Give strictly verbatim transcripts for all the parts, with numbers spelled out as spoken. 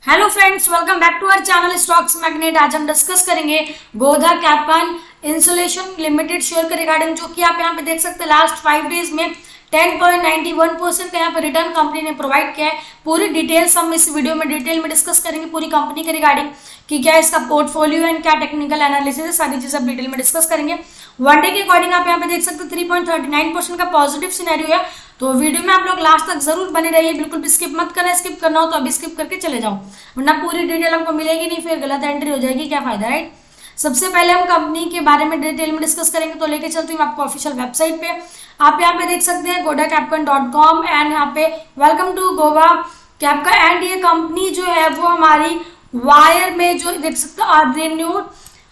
Hello friends, welcome back to our channel stocks magnet. आज हम discuss करेंगे Godha Cabcon insulation limited share के regarding, जो कि आप यहाँ पे देख सकते हैं लास्ट फाइव डेज में ten point nine one percent का यहाँ पे रिटर्न कंपनी ने प्रोवाइड किया है। पूरी डिटेल्स हम इस वीडियो में डिटेल में डिस्कस करेंगे पूरी कंपनी के रिगार्डिंग कि क्या इसका पोर्टफोलियो एंड क्या टेक्निकल एनालिसिस है, सारी चीजें डिटेल में डिस्कस करेंगे। वन डे के अकॉर्डिंग आप यहाँ पे देख सकते हैं three point thirty nine percent का पॉजिटिव सिनेरियो है। तो वीडियो में आप लोग लास्ट तक जरूर बने रहिए, बिल्कुल भी स्किप मत करना। स्किप करना हो तो अभी स्किप करके चले जाओ, वरना पूरी डिटेल हमको मिलेगी नहीं, फिर गलत एंट्री हो जाएगी, क्या फायदा, राइट। सबसे पहले हम कंपनी के बारे में डिटेल में डिस्कस करेंगे, तो लेके चलती हूँ आपको ऑफिशियल वेबसाइट पे। आप यहाँ पे देख सकते हैं Godha Cabcon dot com and यहाँ पे welcome to Goa Cabcon. And ये कंपनी जो है वो हमारी वायर में जो देख सकते हैं renewed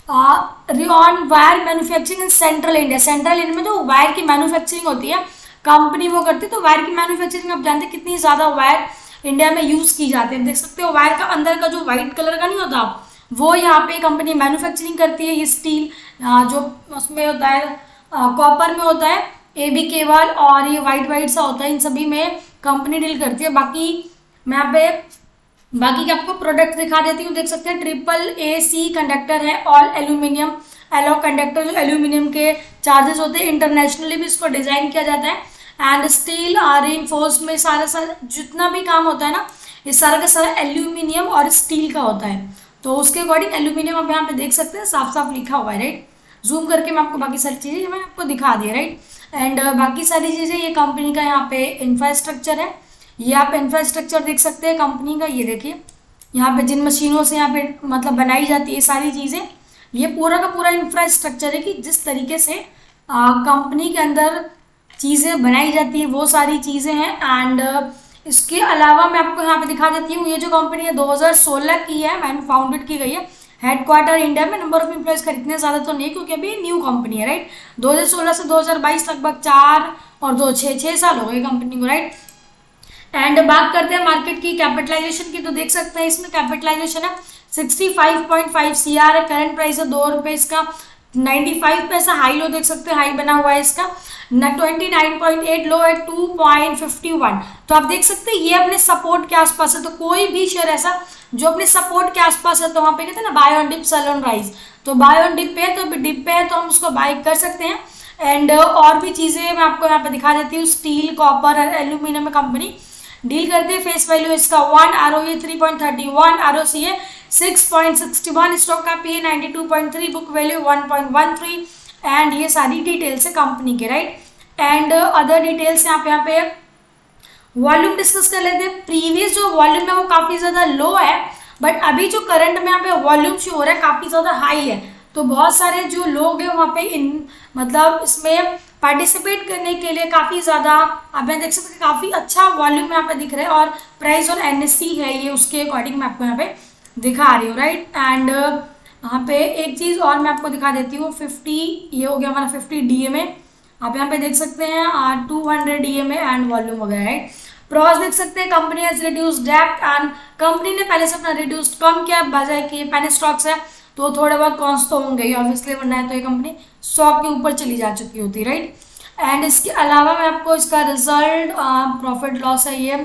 rayon wire manufacturing in central India. Central India में जो वायर की मैन्युफैक्चरिंग होती है कंपनी वो करती है। तो वायर की मैन्युफैक्चरिंग आप जानते हैं कितनी ज्यादा वायर इंडिया में यूज की जाती है। देख सकते हो वायर का अंदर का जो व्हाइट कलर का नहीं होता वो यहाँ पे कंपनी मैन्युफैक्चरिंग करती है। ये स्टील जो उसमें होता है कॉपर में होता है, ए बी केबल और ये व्हाइट व्हाइट सा होता है, इन सभी में कंपनी डील करती है। बाकी मैं यहाँ पे बाकी के आपको प्रोडक्ट दिखा देती हूँ। देख सकते हैं ट्रिपल ए सी कंडक्टर है, ऑल एल्यूमिनियम एलो कंडक्टर, जो एल्यूमिनियम के चार्जेस होते हैं, इंटरनेशनली भी इसको डिजाइन किया जाता है। एंड स्टील रीइंफोर्स्ड में सारा सारा जितना भी काम होता है ना, ये सारा का सारा एल्यूमिनियम और स्टील का होता है। तो उसके अकॉर्डिंग एल्यूमिनियम आप यहाँ पे देख सकते हैं, साफ साफ लिखा हुआ है, राइट। जूम करके मैं आपको बाकी सारी चीजें मैंने आपको दिखा दी, राइट। एंड बाकी सारी चीजें ये कंपनी का यहाँ पे इंफ्रास्ट्रक्चर है। ये आप इंफ्रास्ट्रक्चर देख सकते हैं कंपनी का, ये देखिए यहाँ पे जिन मशीनों से यहाँ पे मतलब बनाई जाती है सारी चीजें, ये पूरा का पूरा इंफ्रास्ट्रक्चर है कि जिस तरीके से कंपनी के अंदर चीजें बनाई जाती है वो सारी चीजें हैं। एंड इसके अलावा मैं आपको यहाँ पे दिखा देती हूँ, ये जो कंपनी है दो हज़ार सोलह की है, मैंने फाउंडेड की गई है, हेडक्वार्टर इंडिया में। नंबर ऑफ एम्प्लॉयज का इतने ज्यादा तो नहीं है क्योंकि अभी न्यू कंपनी है, राइट। दो हज़ार सोलह से दो हज़ार बाईस लगभग चार और दो छः छः साल हो गए कंपनी को, राइट। एंड बात करते हैं मार्केट की कैपिटलाइजेशन की, तो देख सकते हैं इसमें कैपिटलाइजेशन है sixty five point five C R है। करंट प्राइस है दो रुपये इसका नाइन्टी फाइव पैसा। हाई लो देख सकते हैं, हाई बना हुआ है इसका न twenty nine point eight, low है टू पॉइंट फिफ्टी वन। तो आप देख सकते हैं ये अपने सपोर्ट के आसपास है। तो कोई भी शेयर ऐसा जो अपने सपोर्ट के आसपास है, तो वहाँ पे कहते हैं ना buy on dip sell on rise, तो बाय ऑन डिप पे है, तो डिप पे है तो हम उसको बाय कर सकते हैं। एंड और भी चीजें मैं आपको यहाँ पे दिखा देती हूँ। स्टील कॉपर और एल्यूमिनियम में कंपनी डील करते हैं। फेस वैल्यू इसका one, R O A three point thirty one, R O C E six point sixty one, stock का P E ninety two point three, book value one point one three. And ये सारी details है company के, right. And other details यहाँ पे यहाँ पे volume discuss कर लेते हैं। प्रीवियस जो वॉल्यूम है वो काफी ज्यादा लो है, बट अभी जो करंट में यहाँ पे वॉल्यूम शो हो रहा है काफी ज्यादा हाई है। तो बहुत सारे जो लोग हैं वहाँ पे इन मतलब इसमें पार्टिसिपेट करने के लिए काफी ज्यादा आप यहाँ देख सकते हैं, काफी अच्छा वॉल्यूम यहाँ पे दिख रहा है। और प्राइस और एन एस सी है ये, उसके अकॉर्डिंग मैं आपको यहाँ पे दिखा रही हूँ, राइट। एंड यहाँ पे एक चीज और मैं आपको दिखा देती हूँ, फिफ्टी ये हो गया हमारा फिफ्टी डी एम ए, आप यहाँ पे देख सकते हैं two hundred D M A and volume हो गया, राइट। प्रॉस देख सकते हैं, कंपनी हैज रिड्यूस्ड डेब्ट एंड कंपनी ने पहले से अपना रिड्यूस्ड कम किया, बजाय कि पहले स्टॉक्स है तो थोड़े बहुत कॉन्स तो होंगे ही ऑब्वियसली, वरना है तो ये कंपनी स्टॉक के ऊपर चली जा चुकी होती, राइट। एंड इसके अलावा मैं आपको इसका रिजल्ट प्रॉफिट लॉस है, ये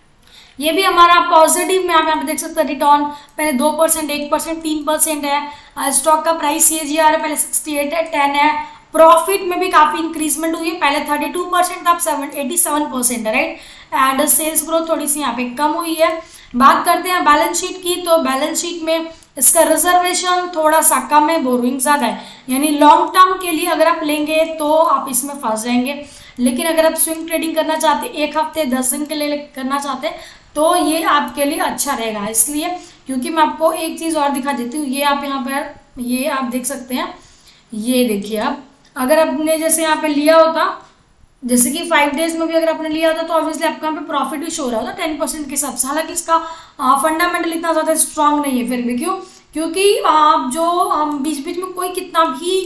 ये भी हमारा पॉजिटिव में आप यहाँ पे देख सकते हैं। रिटर्न पहले दो परसेंट, एक परसेंट, तीन परसेंट है। स्टॉक का प्राइस सी ए जी आर है पहले सिक्सटी एट है, टेन है। प्रॉफिट में भी काफी इंक्रीजमेंट हुई है, पहले थर्टी टू परसेंट था, अब सेवन एटी सेवन परसेंट है, राइट। एंड सेल्स ग्रोथ थोड़ी सी यहाँ पे कम हुई है। बात करते हैं बैलेंस शीट की, तो बैलेंस शीट में इसका रिजर्वेशन थोड़ा सा कम है, बोरिंग ज्यादा है, यानी लॉन्ग टर्म के लिए अगर आप लेंगे तो आप इसमें फंस जाएंगे। लेकिन अगर आप स्विंग ट्रेडिंग करना चाहते हैं, एक हफ्ते दस दिन के लिए करना चाहते हैं, तो ये आपके लिए अच्छा रहेगा। इसलिए क्योंकि मैं आपको एक चीज और दिखा देती हूँ, ये आप यहाँ पर ये आप देख सकते हैं, ये देखिए आप अगर आपने जैसे यहाँ पे लिया होता, जैसे कि फाइव डेज में भी अगर आपने लिया होता तो ऑब्वियसली आपको यहाँ पे प्रॉफिट भी शो हो रहा होता टेन परसेंट के हिसाब से। हालांकि इसका फंडामेंटल इतना ज्यादा स्ट्रांग नहीं है, फिर भी क्यों, क्योंकि आप जो बीच बीच में कोई कितना भी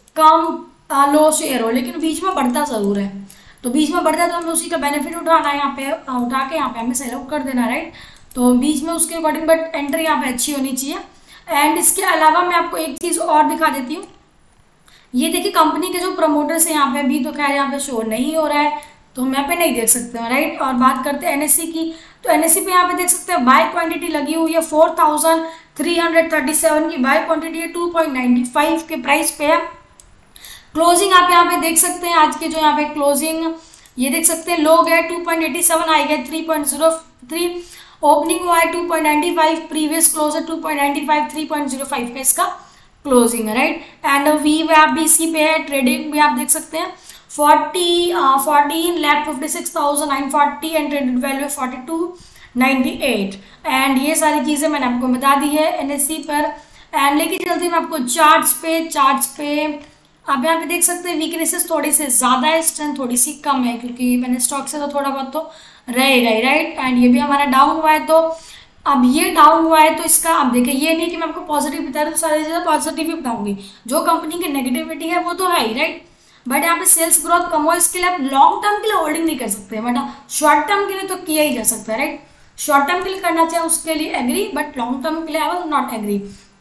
कम लो शेयर हो लेकिन बीच में बढ़ता जरूर है, तो बीच में बढ़ता है तो हमें उसी का बेनिफिट उठाना है, यहाँ पे उठा के यहाँ पे हमें सेल आउट कर देना, राइट। तो बीच में उसके अकॉर्डिंग बट एंट्री यहाँ पे अच्छी होनी चाहिए। एंड इसके अलावा मैं आपको एक चीज और दिखा देती हूँ, ये देखिए कंपनी के जो प्रमोटर्स है यहाँ पे भी तो खैर यहाँ पे शो नहीं हो रहा है, तो हम यहाँ पे नहीं देख सकते हैं, राइट। और बात करते हैं एन एस सी की, तो तो एनएससी पे यहाँ पे देख सकते हैं बाय क्वांटिटी लगी हुई है four thousand three hundred thirty seven की बाय क्वांटिटी है, टू पॉइंट नाइन फाइव के प्राइस पे है। क्लोजिंग आप यहाँ पे देख सकते हैं, आज के जो यहाँ पे क्लोजिंग ये देख सकते हैं, लो गया two point eighty seven, high गया three point zero three, opening हुआ है two point nine five, previous close है two point nine five, three point zero five का इसका क्लोजिंग है, राइट। एंड वी वैप भी इसी पे है, ट्रेडिंग भी आप देख सकते हैं forty fourteen lakh fifty six thousand nine forty and traded value forty two ninety eight. And ये सारी चीज़ें मैंने आपको बता दी है एनएससी पर। एंड लेके चलती मैं आपको चार्ट्स पे। चार्ट्स पे आप यहाँ पे देख सकते हैं वीकनेसेस थोड़ी सी ज़्यादा है, स्ट्रेंथ थोड़ी सी कम है, क्योंकि मैंने स्टॉक से तो थोड़ा बहुत तो रहेगा ही, राइट। एंड ये भी हमारा डाउन हुआ है, तो अब ये डाउन हुआ है तो इसका आप देखिए, ये नहीं कि मैं आपको पॉजिटिव बता रही हूँ तो सारी चीज़ें पॉजिटिव ही बताऊंगी, जो कंपनी की नेगेटिविटी है वो तो है ही, राइट। बट यहाँ पे सेल्स ग्रोथ कम हो, इसके लिए आप लॉन्ग टर्म के लिए होल्डिंग नहीं कर सकते, बट शॉर्ट टर्म के लिए तो किया ही जा सकता है, राइट। शॉर्ट टर्म के लिए करना चाहिए उसके लिए एग्री, बट लॉन्ग टर्म के लिए आई वाज नॉट एग्री।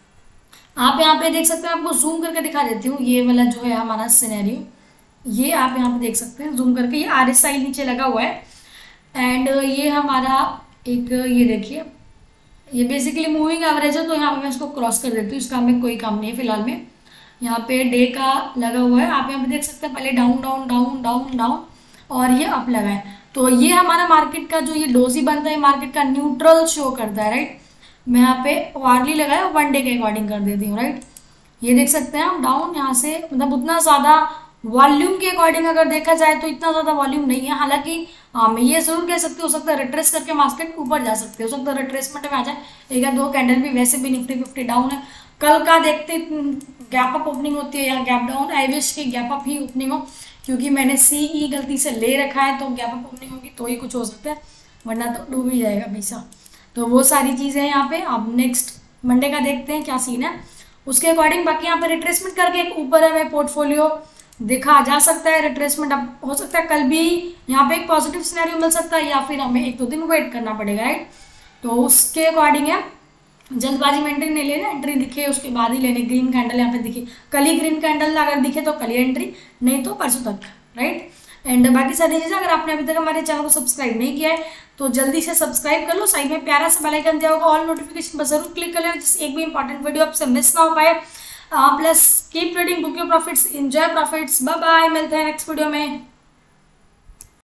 आप यहाँ पे देख सकते हैं, आपको जूम करके दिखा देती हूँ, ये वाला जो है हमारा सिनेरियो, ये आप यहाँ पे देख सकते हैं जूम करके, ये आर एस आई नीचे लगा हुआ है। एंड ये हमारा एक, ये देखिए ये बेसिकली मूविंग एवरेज है, तो यहाँ पे मैं इसको क्रॉस कर देती हूँ, इसका हमें कोई काम नहीं है फिलहाल में। यहाँ पे डे का लगा हुआ है, आप यहाँ पे देख सकते हैं, पहले down down down down down और ये अप लगा है, तो ये हमारा मार्केट का जो ये डोजी बनता है मार्केट का न्यूट्रल शो करता है, राइट। मैं यहाँ पे वार्ली लगाया, वन डे के अकॉर्डिंग कर देती हूँ, राइट। ये देख सकते हैं हम डाउन यहाँ से, मतलब उतना ज़्यादा वॉल्यूम के अकॉर्डिंग अगर देखा जाए तो इतना ज़्यादा वॉल्यूम नहीं है। हालांकि हाँ मैं ये जरूर कह सकती हूँ, हो सकता है रिट्रेस करके मार्केट ऊपर जा सकते हो सकता है रिट्रेसमेंट में आ जाए, एक या दो कैंडल भी, वैसे भी निफ्टी फिफ्टी डाउन है। कल का देखते गैप अप ओपनिंग होती है या गैप डाउन, आई विश की गैप अप ही ओपनिंग हो, क्योंकि मैंने सी ई गलती से ले रखा है, तो गैप अप ओपनिंग होगी तो ही कुछ हो सकता है, वरना तो डूब ही जाएगा पैसा। तो वो सारी चीज़ें हैं यहाँ पे। अब नेक्स्ट मंडे का देखते हैं क्या सीन है, उसके अकॉर्डिंग। बाकी यहाँ पे रिट्रेसमेंट करके एक ऊपर है हमें पोर्टफोलियो देखा जा सकता है, रिट्रेसमेंट अब हो सकता है कल भी यहाँ पे एक पॉजिटिव सिनेरियो मिल सकता है, या फिर हमें एक दो दिन वेट करना पड़ेगा, राइट। तो उसके अकॉर्डिंग है, जल्दबाजी मेंटेन नहीं लेना, एंट्री दिखे उसके बाद ही लेने। ग्रीन कैंडल यहाँ पे दिखे, कल ही ग्रीन कैंडल अगर दिखे तो कल ही एंट्री, नहीं तो परसों तक, राइट। एंड बाकी सारी चीज़ें, अगर आपने अभी तक हमारे चैनल को सब्सक्राइब नहीं किया है तो जल्दी से सब्सक्राइब कर लो, साइड में प्यारा सा बेल आइकन दिया होगा, ऑल नोटिफिकेशन पर जरूर क्लिक कर लेना, जिससे एक भी इंपॉर्टेंट वीडियो आपसे मिस ना हो पाए। Plus keep trading, book your profits, enjoy profits. Bye bye, मिलते हैं नेक्स्ट वीडियो में।